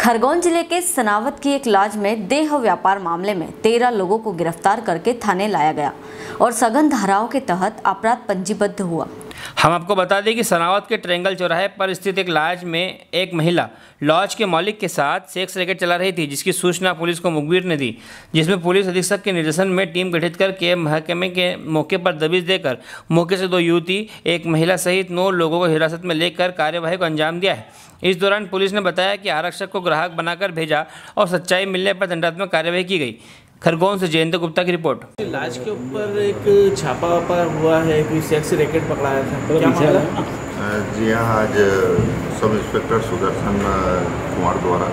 खरगोन जिले के सनावत की एक लॉज में देह व्यापार मामले में 13 लोगों को गिरफ्तार करके थाने लाया गया और सघन धाराओं के तहत अपराध पंजीबद्ध हुआ। हम आपको बता दें कि सनावत के ट्रेंगल चौराहे पर स्थित एक लॉज में एक महिला लॉज के मालिक के साथ सेक्स रैकेट चला रही थी, जिसकी सूचना पुलिस को मुखबिर ने दी, जिसमें पुलिस अधीक्षक के निर्देशन में टीम गठित करके महकमे के मौके पर दबिश देकर मौके से 2 युवती, एक महिला सहित 9 लोगों को हिरासत में लेकर कार्यवाही को अंजाम दिया है। इस दौरान पुलिस ने बताया कि आरक्षक को ग्राहक बनाकर भेजा और सच्चाई मिलने पर दंडात्मक कार्यवाही की गई। खरगोन से जयंत गुप्ता की रिपोर्ट। लाज के ऊपर एक छापा वापा हुआ है, कोई सेक्स रैकेट पकड़ाया था, क्या मामला? जी हाँ, आज सब इंस्पेक्टर सुदर्शन कुमार द्वारा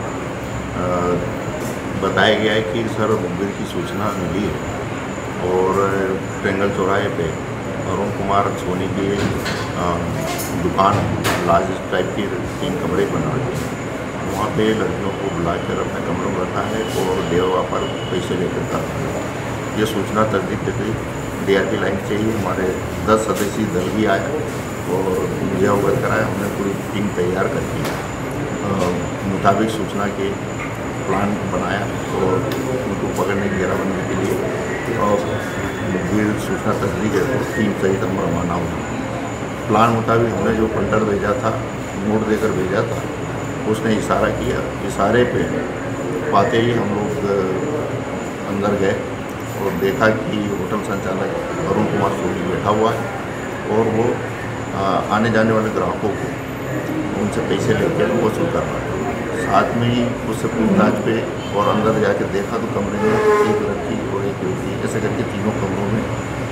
बताया गया है कि सर मुखबिर की सूचना मिली है और ट्रेंगल चौराहे पे अरुण कुमार सोनी की दुकान लाज टाइप की 3 कमरे बना रही है। वहाँ पे लड़कियों को बुलाकर अपने कमरों में रखा है और देह व्यापार पैसे लेकर था। ये सूचना तस्दीक के गई। DRP लाइन से ही हमारे 10 सदस्यीय दल भी आया और मुझे अवगत कराया। हमने पूरी टीम तैयार करके मुताबिक सूचना के प्लान बनाया और उनको पकड़ने की घेराबंदी के लिए और मुखबिर सूचना तस्दीक है तो टीम सहित हम रवाना हुआ। प्लान मुताबिक हमने जो पंटर भेजा था, नोट देकर भेजा था, उसने इशारा किया। इशारे पे पाते ही हम लोग अंदर गए और देखा कि होटल संचालक अरुण कुमार सोनी बैठा हुआ है और वो आने जाने वाले ग्राहकों को उनसे पैसे लेकर वसूल कर रहा है। साथ में ही उससे पूछताछ पे और अंदर जाकर देखा तो कमरे में एक लड़की और एक युवती, ऐसे करके तीनों कमरों में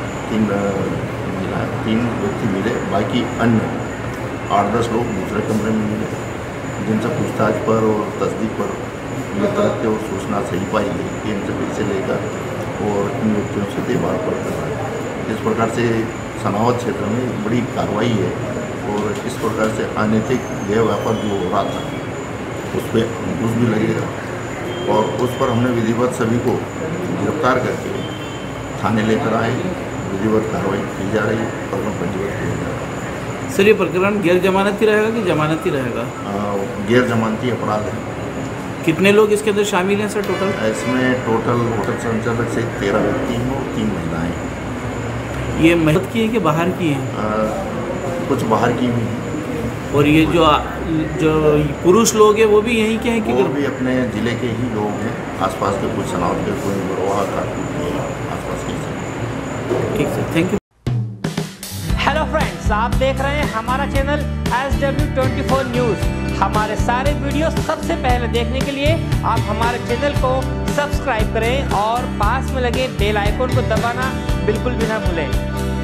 3 व्यक्ति मिले। बाकी अन्य 8-10 लोग दूसरे कमरे में मिले, जिनसे पूछताछ पर और तस्दीक पर ये तरह की सूचना सही पाई गई कि इनसे पैसे लेकर और इन व्यक्तियों से देहभार पर कर रहा है। इस प्रकार से सनावत क्षेत्र में बड़ी कार्रवाई है और इस प्रकार से अनैतिक देह व्यापार जो हो रहा था उस पर अंकुश भी लगेगा और उस पर हमने विधिवत सभी को गिरफ्तार करके थाने लेकर आए। विधिवत कार्रवाई की जा रही है, प्रकरण पंजीबद्ध किया जा रहा है। सर, ये प्रकरण गैर जमानती रहेगा कि जमानती रहेगा? गैर जमानती अपराध है। कितने लोग इसके अंदर शामिल हैं सर टोटल? इसमें टोटल होटल संचालक से 13 व्यक्ति हैं और 3 महिलाएँ। ये महिला की है कि बाहर की है? कुछ बाहर की भी हैं। और ये जो पुरुष लोग हैं वो भी यहीं के हैं कि? वो भी अपने ज़िले के ही लोग हैं, आसपास के कुछ सनावत के, कोई बरवा का आसपास के। ठीक sir, thank you. Hello friends, आप देख रहे हैं हमारा चैनल SW24 न्यूज़। हमारे सारे वीडियो सबसे पहले देखने के लिए आप हमारे चैनल को सब्सक्राइब करें और पास में लगे बेल आइकन को दबाना बिल्कुल भी ना भूलें।